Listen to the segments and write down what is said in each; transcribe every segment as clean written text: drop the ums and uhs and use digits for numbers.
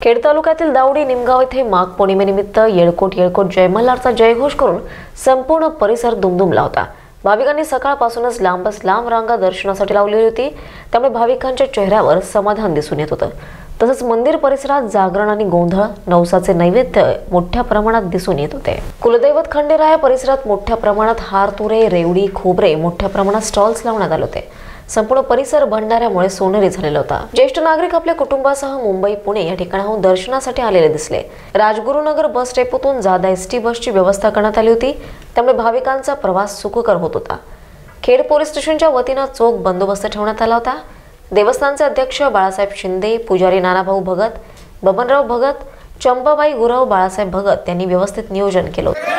खेड तालुक्यातील दावडी निमगाव येथे माघ पौर्णिमेनिमित्त येळकोट जय मल्हारचा जयघोष करून संपूर्ण परिसर दुमदुमला होता। भाविकांनी सकाळपासूनच लांब रांगा दर्शनासाठी लावली होती, त्यामुळे भाविकांच्या चेहऱ्यावर समाधान दिसून येत होतं। तसंच मंदिर परिसरात जागरण आणि गोंधळ नवसाचे नैवेद्य मोठ्या प्रमाणात दिसून येत होते। कुलदैवत खंडेराया परिसरात मोठ्या प्रमाणात हार तुरे रेवडी खोबरे मोठ्या प्रमाणात स्टॉल्स लावण्यात आले होते। संपूर्ण परिसर भंडाऱ्यामुळे सोनेरी झालेला होता। ज्येष्ठ नागरिक आपल्या कुटुंबासह मुंबई पुणे या ठिकाणाहून दर्शनासाठी आलेले दिसले। राजगुरुनगर बस डेपोतून जादा एसटी बसची व्यवस्था करण्यात आली होती, त्यामुळे भाविकांचा प्रवास सुखकर होत होता। खेड पोलीस स्टेशनच्या वतीने चोख बंदोबस्त ठेवण्यात आला होता। देवस्थानचे अध्यक्ष बाळासाहेब शिंदे, पुजारी नानाभाऊ भगत, बबनराव भगत, चंपाबाई गुरव, बाळासाहेब भगत यांनी व्यवस्थित नियोजन केलं होतं।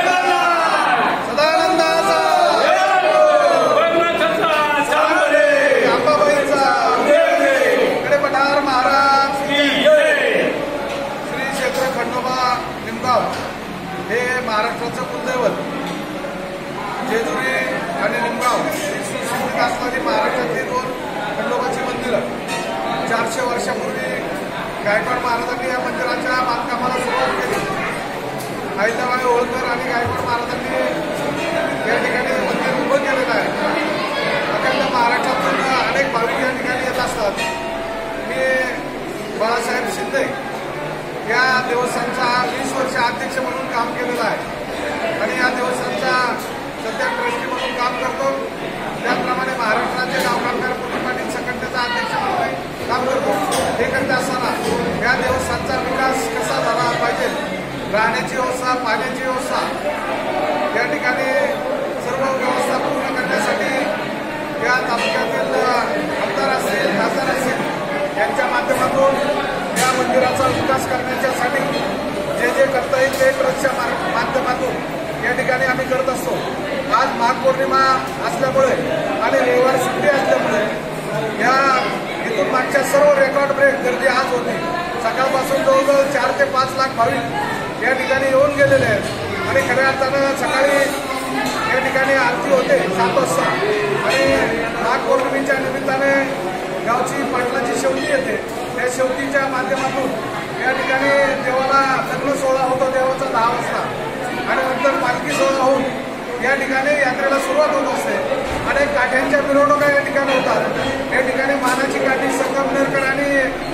हे महाराष्ट्राचं कुलदैवत जेजुरी आणि निमगाव सुसंस्कृत असणारी महाराष्ट्रातली दोन खंडोबाची मंदिरं 400 वर्षापूर्वी गायकवाड महाराजांनी या मंदिराच्या बांधकामाला सुरुवात केली। अहिल्याबाई होळकर आणि गायकवाड महाराजांनी या ठिकाणी मंदिर उभं केलेलं आहे। अखंड महाराष्ट्रातून अनेक भाविक या ठिकाणी येत असतात। मी बाळासाहेब शिंदे या देवस्थानचा 20 वर्ष अध्यक्ष म्हणून काम केलेलं आहे आणि या देवस्थानचा सध्या ट्रस्टी म्हणून काम करतो। त्याचप्रमाणे महाराष्ट्राचे गावकामगार पोलीस पाटील संघटनेचा अध्यक्ष म्हणून काम करतो। हे करत असताना या देवस्थानचा विकास कसा झाला पाहिजे, राहण्याची व्यवस्था, पाण्याची व्यवस्था, या ठिकाणी सर्व व्यवस्था पूर्ण करण्यासाठी या तालुक्यातील आमदार असतील, खासदार असतील यांच्या माध्यमातून या मंदिराचा विकास करण्यासाठी जे करता येईल ते ट्रस्टच्या माध्यमातून या ठिकाणी आम्ही करत असतो। आज माघ पौर्णिमा असल्यामुळे आणि रविवार सुट्टी असल्यामुळे या इथून मागच्या सर्व रेकॉर्ड ब्रेक गर्दी आज होती। सकाळपासून जवळजवळ 4 ते 5 लाख भाविक या ठिकाणी येऊन गेलेले आहेत आणि खऱ्या अर्थानं सकाळी या ठिकाणी आरती होते 7 वाजता आणि माघ पौर्णिमेच्या निमित्ताने गावची पाटलाची शेवटी येते। त्या शेवटीच्या माध्यमातून या ठिकाणी देवाला लग्न सोहळा होतो देवाचा 10 वाजता आणि नंतर पालखी सोहळा होऊन या ठिकाणी यात्रेला सुरुवात होत असते। अनेक काठ्यांच्या मिरवणुका या ठिकाणी होतात। या ठिकाणी मानाची काठी संगमनेरकर आणि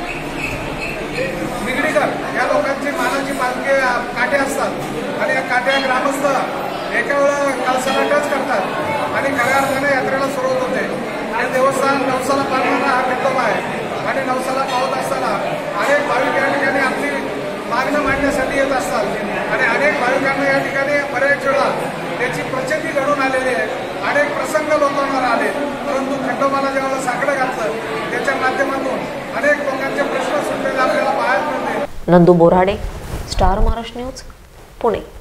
निगडीकर या लोकांची मानाची पालखी काठे असतात आणि या काठ्या ग्रामस्थ एका वेळा कळसाला टच करतात आणि खऱ्या अर्थाने यात्रेला सुरुवात होते। हे देवस्थान नवसाला पावणारा हा खंडोबा आहे आणि नवसाला पावत असताना अनेक भाविक या ठिकाणी आपली मागणं मांडण्यासाठी येत असतात आणि अनेक भाविकांना या ठिकाणी बऱ्याच वेळा त्याची प्रचिती घडून आलेली आहे। अनेक प्रसंग लोकांवर आले, परंतु खंडोबाला जेव्हा साकडं घातलं त्याच्या माध्यमातून अनेक लोकांचे प्रश्न सुटलेले आपल्याला पाहायला मिळते। Nandu Borade, star Maharashtra news, Pune.